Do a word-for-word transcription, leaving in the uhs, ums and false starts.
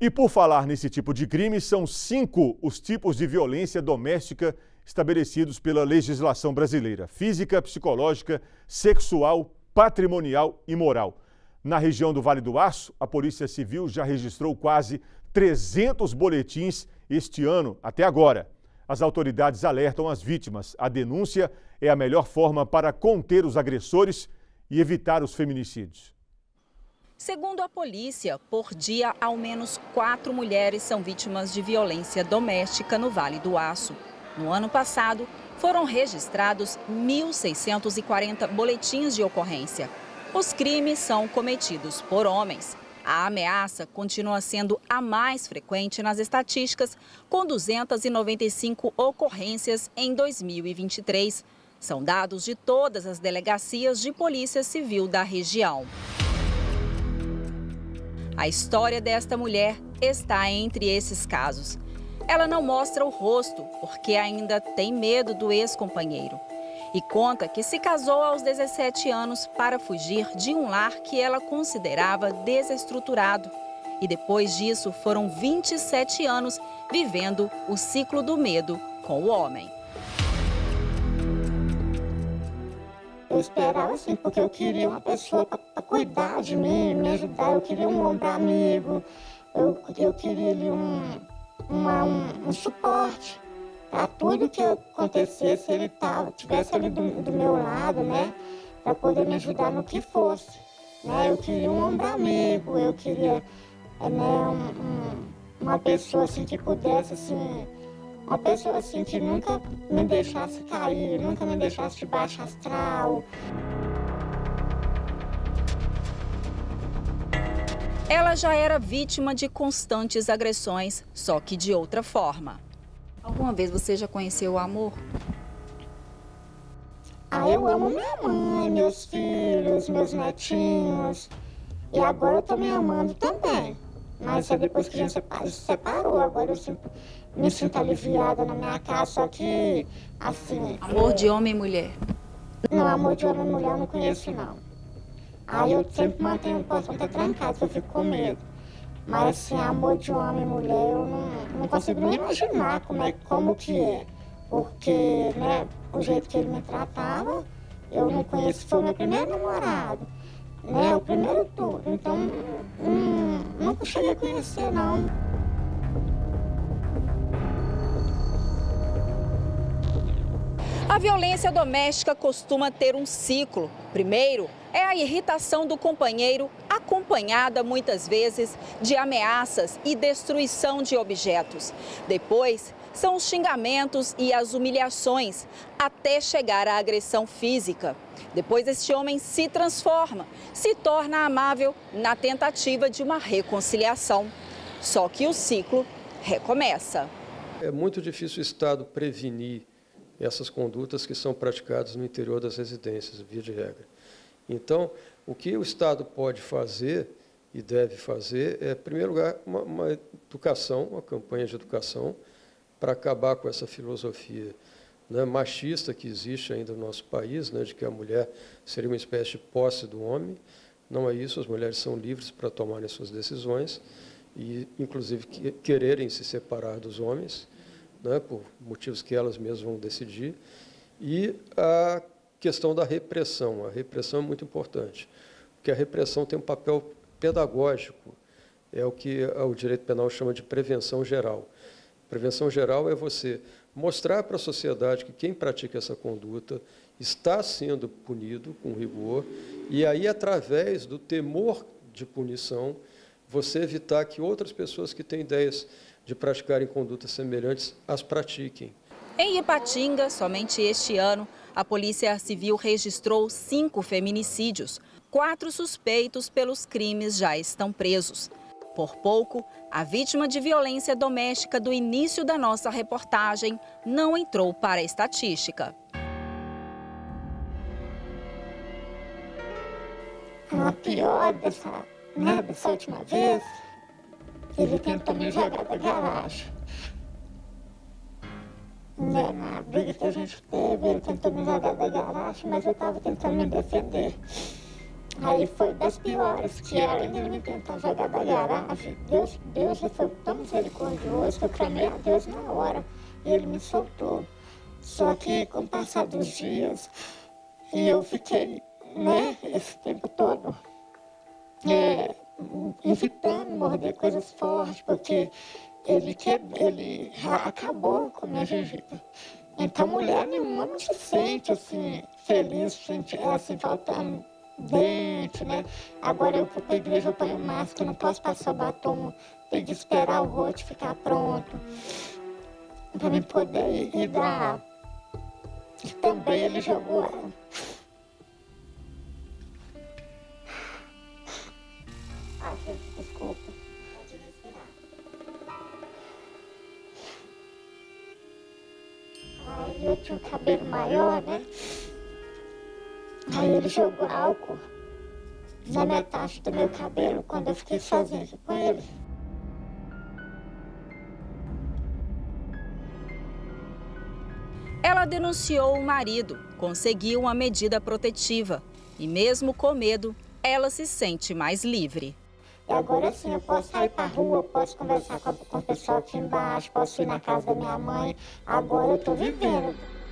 E por falar nesse tipo de crime, são cinco os tipos de violência doméstica estabelecidos pela legislação brasileira: física, psicológica, sexual, patrimonial e moral. Na região do Vale do Aço, a Polícia Civil já registrou quase trezentos boletins este ano, até agora. As autoridades alertam as vítimas. A denúncia é a melhor forma para conter os agressores e evitar os feminicídios. Segundo a polícia, por dia, ao menos quatro mulheres são vítimas de violência doméstica no Vale do Aço. No ano passado, foram registrados mil seiscentos e quarenta boletins de ocorrência. Os crimes são cometidos por homens. A ameaça continua sendo a mais frequente nas estatísticas, com duzentas e noventa e cinco ocorrências em dois mil e vinte e três. São dados de todas as delegacias de Polícia Civil da região. A história desta mulher está entre esses casos. Ela não mostra o rosto porque ainda tem medo do ex-companheiro. E conta que se casou aos dezessete anos para fugir de um lar que ela considerava desestruturado. E depois disso foram vinte e sete anos vivendo o ciclo do medo com o homem. Eu esperava assim, porque eu queria uma pessoa para cuidar de mim, me ajudar. Eu queria um ombro amigo, eu, eu queria ali um, uma, um, um suporte. Para tudo que acontecesse, ele tava, tivesse ali do, do meu lado, né? Para poder me ajudar no que fosse. Né? Eu queria um ombro amigo, eu queria né, um, um, uma pessoa assim que pudesse, assim, uma pessoa assim que nunca me deixasse cair, nunca me deixasse de baixo astral. Ela já era vítima de constantes agressões, só que de outra forma. Alguma vez você já conheceu o amor? Ah, eu amo minha mãe, meus filhos, meus netinhos. E agora eu tô me amando também. Mas é depois que a gente se separou, agora eu sinto, me sinto aliviada na minha casa, só que, assim... Amor de homem e mulher? Não, amor de homem e mulher eu não conheço, não. Aí eu sempre mantenho o portão até trancado, eu fico com medo. Mas assim, amor de homem e mulher, eu não, não consigo nem imaginar como, é, como que é. Porque, né, o jeito que ele me tratava, eu não conheço, foi o meu primeiro namorado, né, o primeiro tudo. Então, hum, nunca cheguei a conhecer, não. A violência doméstica costuma ter um ciclo. Primeiro, é a irritação do companheiro, acompanhada muitas vezes de ameaças e destruição de objetos. Depois, são os xingamentos e as humilhações, até chegar à agressão física. Depois, este homem se transforma, se torna amável na tentativa de uma reconciliação. Só que o ciclo recomeça. É muito difícil o Estado prevenir essas condutas que são praticadas no interior das residências, via de regra. Então, o que o Estado pode fazer e deve fazer é, em primeiro lugar, uma, uma educação, uma campanha de educação para acabar com essa filosofia, né, machista que existe ainda no nosso país, né, de que a mulher seria uma espécie de posse do homem. Não é isso, as mulheres são livres para tomarem suas decisões e, inclusive, que, quererem se separar dos homens, né, por motivos que elas mesmas vão decidir. E a questão da repressão. A repressão é muito importante, porque a repressão tem um papel pedagógico, é o que o direito penal chama de prevenção geral. Prevenção geral é você mostrar para a sociedade que quem pratica essa conduta está sendo punido com rigor, e aí, através do temor de punição, você evitar que outras pessoas que têm ideias de praticarem condutas semelhantes as pratiquem. Em Ipatinga, somente este ano, a Polícia Civil registrou cinco feminicídios. Quatro suspeitos pelos crimes já estão presos. Por pouco, a vítima de violência doméstica do início da nossa reportagem não entrou para a estatística. A pior dessa, né, dessa última vez, ele tentou me jogar da garagem. Né, na briga que a gente teve, ele tentou me jogar da garagem, mas eu estava tentando me defender. Aí foi das piores, que ela ainda me tentou jogar da garagem. Deus, Deus foi tão misericordioso que eu clamei a Deus na hora e Ele me soltou. Só que com o passar dos dias, e eu fiquei, né, esse tempo todo, é, evitando morder coisas fortes, porque ele, que, ele acabou com a minha gengiva. Então mulher nenhuma não se sente assim, feliz, sente, assim, faltando dente, né? Agora eu vou pra igreja, eu ponho máscara, não posso passar batom, tem que esperar o rosto ficar pronto para me poder ir dar. E também ele jogou ela. Ai, gente, desculpa. Pode respirar. Aí eu tinha um cabelo maior, né? Aí ele jogou álcool na metade do meu cabelo quando eu fiquei sozinha com ele. Ela denunciou o marido, conseguiu uma medida protetiva e mesmo com medo, ela se sente mais livre. E agora sim, eu posso sair pra rua, eu posso conversar com, com o pessoal aqui embaixo, posso ir na casa da minha mãe. Agora eu tô vivendo.